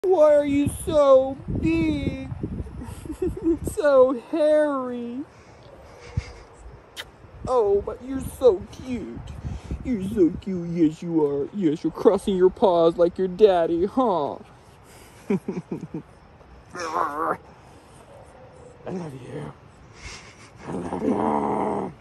Why are you so big? So hairy. Oh, but you're so cute. You're so cute. Yes, you are. Yes, you're crossing your paws like your daddy, huh? I love you. I love you.